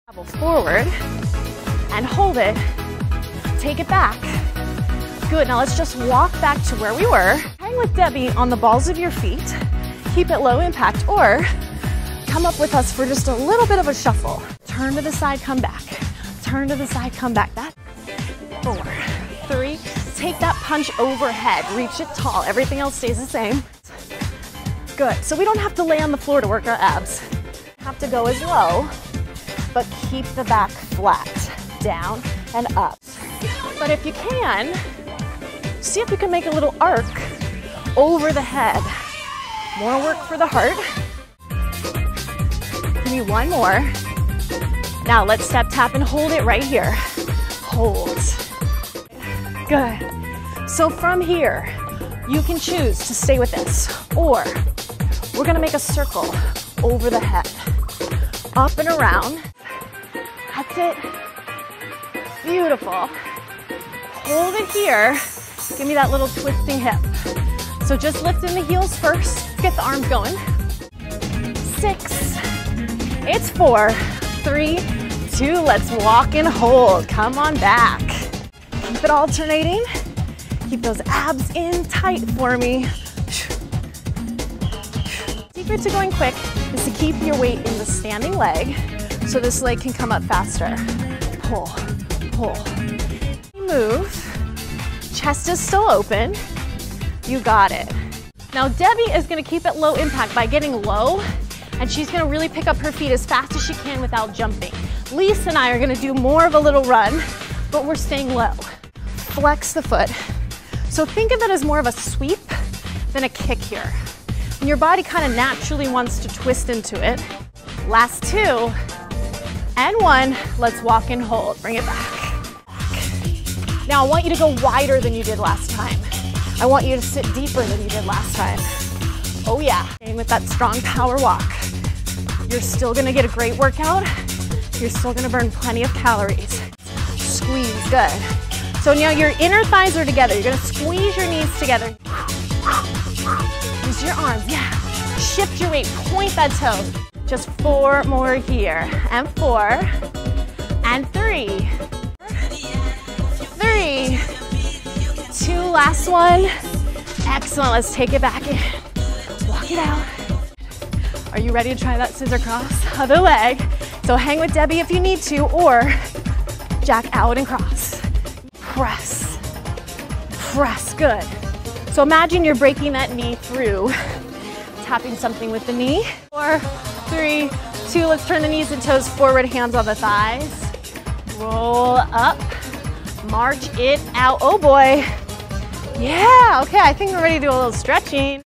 Travel forward and hold it. Take it back. Good, now let's just walk back to where we were. Hang with Debbie on the balls of your feet. Keep it low impact, or come up with us for just a little bit of a shuffle. Turn to the side, come back. Turn to the side, come back. That's 4, 3. Take that punch overhead. Reach it tall. Everything else stays the same. Good. So we don't have to lay on the floor to work our abs. Have to go as low, but keep the back flat. Down and up. But if you can, see if you can make a little arc over the head. More work for the heart. Give me one more. Now let's step, tap, and hold it right here. Hold. Good. So from here, you can choose to stay with this, or we're gonna make a circle over the head. Up and around. That's it. Beautiful. Hold it here. Give me that little twisting hip. So just lifting the heels first. Get the arms going. 6. It's 4, 3, 2. Let's walk and hold. Come on back. Keep it alternating. Keep those abs in tight for me. Secret to going quick is to keep your weight in the standing leg so this leg can come up faster. Pull, pull. Move. Chest is still open. You got it. Now Debbie is gonna keep it low impact by getting low, and she's gonna really pick up her feet as fast as she can without jumping. Lisa and I are gonna do more of a little run, but we're staying low. Flex the foot. So think of it as more of a sweep than a kick here. And your body kind of naturally wants to twist into it. Last 2 and 1. Let's walk and hold. Bring it back. Now I want you to go wider than you did last time. I want you to sit deeper than you did last time. Oh yeah. And with that strong power walk, you're still gonna get a great workout. You're still gonna burn plenty of calories. Squeeze, good. So now your inner thighs are together. You're gonna squeeze your knees together. Use your arms, yeah. Shift your weight, point that toe. Just 4 more here. And 4, and 3. 3, 2, last one. Excellent, let's take it back in. Walk it out. Are you ready to try that scissor cross? Other leg. So hang with Debbie if you need to, or jack out and cross. Press, press, good. So imagine you're breaking that knee through, tapping something with the knee. 4, 3, 2, let's turn the knees and toes forward, hands on the thighs. Roll up, march it out. Oh boy. Yeah, okay, I think we're ready to do a little stretching.